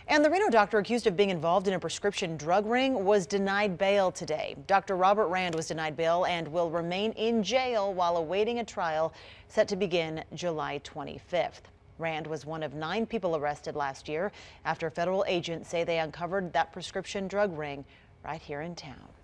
And the Reno doctor accused of being involved in a prescription drug ring was denied bail today. Dr. Robert Rand was denied bail and will remain in jail while awaiting a trial set to begin July 25th. Rand was one of 9 people arrested last year after federal agents say they uncovered that prescription drug ring right here in town.